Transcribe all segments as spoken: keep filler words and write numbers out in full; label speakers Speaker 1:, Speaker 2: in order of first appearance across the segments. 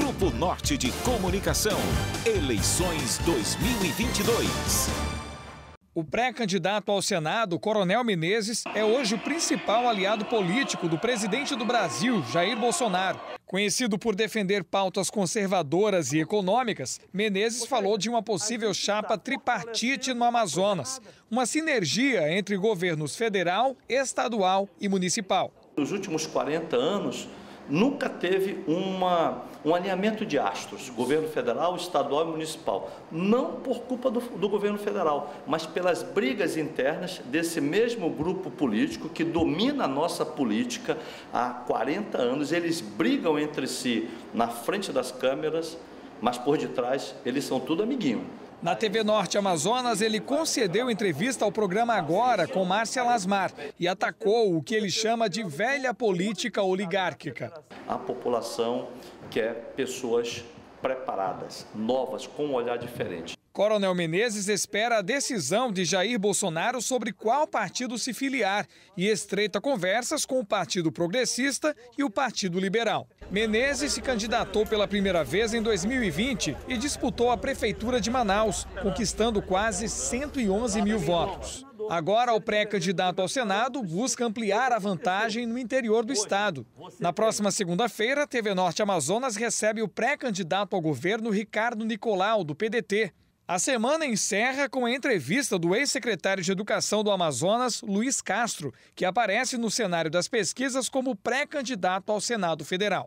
Speaker 1: Grupo Norte de Comunicação. Eleições dois mil e vinte e dois.
Speaker 2: O pré-candidato ao Senado, Coronel Menezes, é hoje o principal aliado político do presidente do Brasil, Jair Bolsonaro. Conhecido por defender pautas conservadoras e econômicas, Menezes falou de uma possível chapa tripartite no Amazonas, uma sinergia entre governos federal, estadual e municipal.
Speaker 3: Nos últimos quarenta anos, nunca teve uma, um alinhamento de astros, governo federal, estadual e municipal. Não por culpa do, do governo federal, mas pelas brigas internas desse mesmo grupo político que domina a nossa política há quarenta anos. Eles brigam entre si na frente das câmeras, mas por detrás eles são tudo amiguinho.
Speaker 2: Na T V Norte Amazonas, ele concedeu entrevista ao programa Agora com Márcia Lasmar e atacou o que ele chama de velha política oligárquica.
Speaker 3: A população quer pessoas preparadas, novas, com um olhar diferente.
Speaker 2: Coronel Menezes espera a decisão de Jair Bolsonaro sobre qual partido se filiar e estreita conversas com o Partido Progressista e o Partido Liberal. Menezes se candidatou pela primeira vez em dois mil e vinte e disputou a prefeitura de Manaus, conquistando quase cento e onze mil votos. Agora, o pré-candidato ao Senado busca ampliar a vantagem no interior do estado. Na próxima segunda-feira, a T V Norte Amazonas recebe o pré-candidato ao governo Ricardo Nicolau, do P D T. A semana encerra com a entrevista do ex-secretário de Educação do Amazonas, Luiz Castro, que aparece no cenário das pesquisas como pré-candidato ao Senado Federal.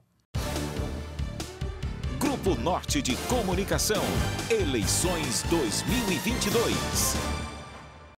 Speaker 1: Grupo Norte de Comunicação. Eleições dois mil e vinte e dois.